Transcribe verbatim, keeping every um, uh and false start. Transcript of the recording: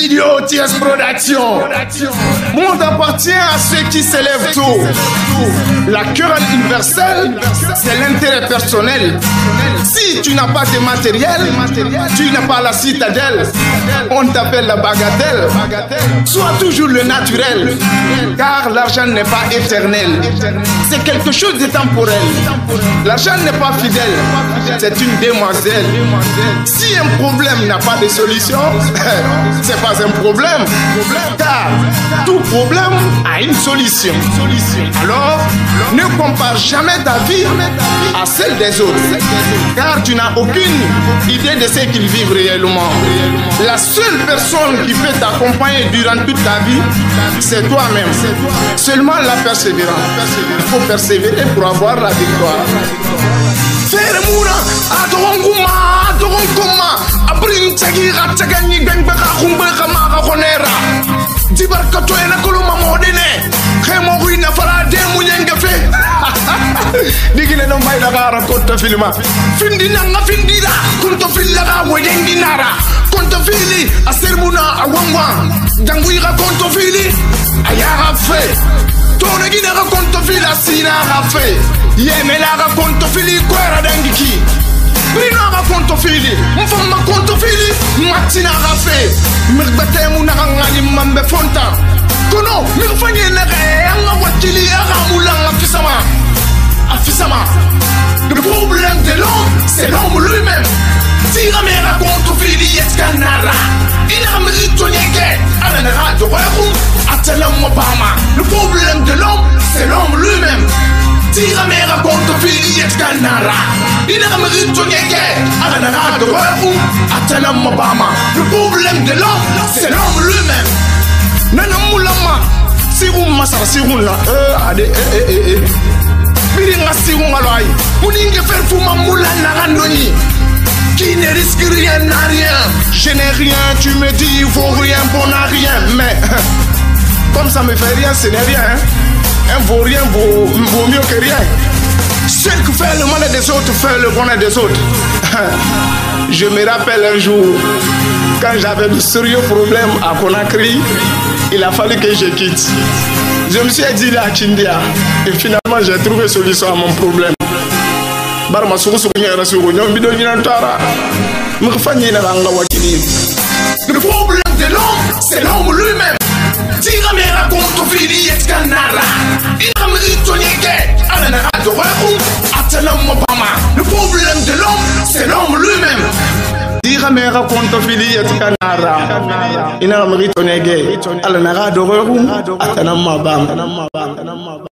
Studio T S Production. Monde appartient à ceux qui s'élèvent tôt. La querelle universelle, c'est l'intérêt personnel. Si tu n'as pas de matériel, tu n'as pas la citadelle. On t'appelle la bagatelle. Sois toujours le naturel, car l'argent n'est pas éternel. C'est quelque chose de temporel. L'argent n'est pas fidèle, c'est une demoiselle. Si un problème n'a pas de solution, c'est pas un problème, car tout problème a une solution. Alors, ne compare jamais ta vie à celle des autres, car tu n'as aucune idée de ce qu'ils vivent réellement. La seule personne qui peut t'accompagner durant toute ta vie, c'est toi-même. Seulement la persévérance. Il faut persévérer pour avoir la victoire. Faire moura, adoronguma, adoronguma, abrin tsagira tsagani benbeka kumbeka maka konera. Dibarka toena koluma modene, khemo ruina fara demu nyengefe. Digine no mai daga kota filma. Findina nga findira, kunto fillaga wedengi nara. Konto fili, asermuna awangwa. Janguira konto fili, ayaga fe. Tone gina ga konto fili asina ga fe. Yemela ga konto fili kwera dangiki. Brina ga konto fili, mfama konto fili, matina ga fe. Mirbate mu na ngani mambe fonta. Kono mirfanye na ga anga wakili aga mulanga fisama. Afisama. Le problème de l'homme, c'est l'homme lui-même. Tira me ga konto fili eskanara. Ina mrito nyeke, ana ga do rerum, atela mobama. Le problème de l'homme, c'est l'homme lui-même. Tira me ga konto fili eskanara. Ina mrito nyeke, ana ga do rerum, atela mobama. Le problème de l'homme, c'est l'homme lui-même. Nana mulama, sirum masara sirum la, eh ade eh eh eh. Biringa sirum alai, muninge faire fuma mulana ganoni. Qui ne risque rien n'a rien. Je n'ai rien, tu me dis il faut rien pour n'a rien. Mais comme ça me fait rien, ce n'est rien. Hein? Un vaut rien vaut, vaut mieux que rien. Celui qui fait le mal des autres fait le bonheur des autres. Je me rappelle un jour, quand j'avais de sérieux problèmes à Conakry, il a fallu que je quitte. Je me suis exilé à Kindia et finalement j'ai trouvé solution à mon problème. Barma suku suku nyara suku nyom bido nyina tara mkfanye na ranga wakili. Le problème de l'homme, c'est l'homme lui-même. Tira me raconte fili eskanara. Ina mrito nyeke ala na rado reum atela mobama. Le problème de l'homme, c'est l'homme lui-même. Tira me raconte fili eskanara. Ina mrito nyeke ala na rado reum atela mobama.